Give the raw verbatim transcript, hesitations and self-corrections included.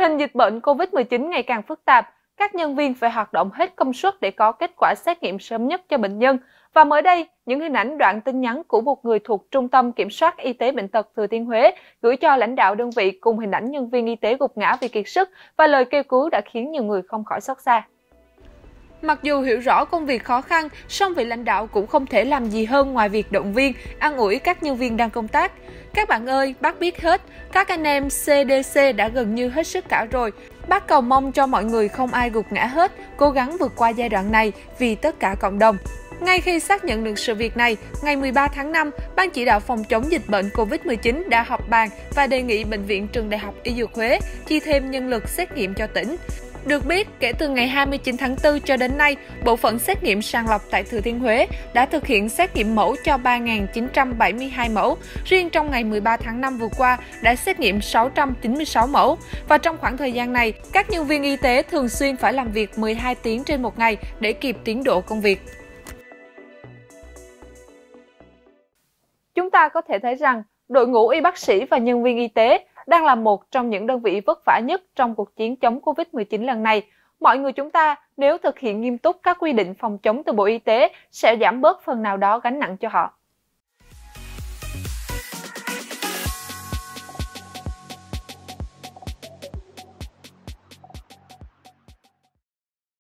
hình dịch bệnh Covid mười chín ngày càng phức tạp, các nhân viên phải hoạt động hết công suất để có kết quả xét nghiệm sớm nhất cho bệnh nhân. Và mới đây, những hình ảnh đoạn tin nhắn của một người thuộc Trung tâm Kiểm soát Y tế Bệnh tật Thừa Thiên Huế gửi cho lãnh đạo đơn vị cùng hình ảnh nhân viên y tế gục ngã vì kiệt sức và lời kêu cứu đã khiến nhiều người không khỏi xót xa. Mặc dù hiểu rõ công việc khó khăn, song vị lãnh đạo cũng không thể làm gì hơn ngoài việc động viên, an ủi các nhân viên đang công tác. Các bạn ơi, bác biết hết, các anh em xê đê xê đã gần như hết sức cả rồi. Bác cầu mong cho mọi người không ai gục ngã hết, cố gắng vượt qua giai đoạn này vì tất cả cộng đồng. Ngay khi xác nhận được sự việc này, ngày mười ba tháng năm, Ban chỉ đạo phòng chống dịch bệnh Covid mười chín đã họp bàn và đề nghị Bệnh viện Trường Đại học Y Dược Huế chi thêm nhân lực xét nghiệm cho tỉnh. Được biết, kể từ ngày hai mươi chín tháng tư cho đến nay, bộ phận xét nghiệm sàng lọc tại Thừa Thiên Huế đã thực hiện xét nghiệm mẫu cho ba nghìn chín trăm bảy mươi hai mẫu. Riêng trong ngày mười ba tháng năm vừa qua đã xét nghiệm sáu trăm chín mươi sáu mẫu. Và trong khoảng thời gian này, các nhân viên y tế thường xuyên phải làm việc mười hai tiếng trên một ngày để kịp tiến độ công việc. Chúng ta có thể thấy rằng, đội ngũ y bác sĩ và nhân viên y tế đang là một trong những đơn vị vất vả nhất trong cuộc chiến chống Covid mười chín lần này. Mọi người chúng ta nếu thực hiện nghiêm túc các quy định phòng chống từ Bộ Y tế sẽ giảm bớt phần nào đó gánh nặng cho họ.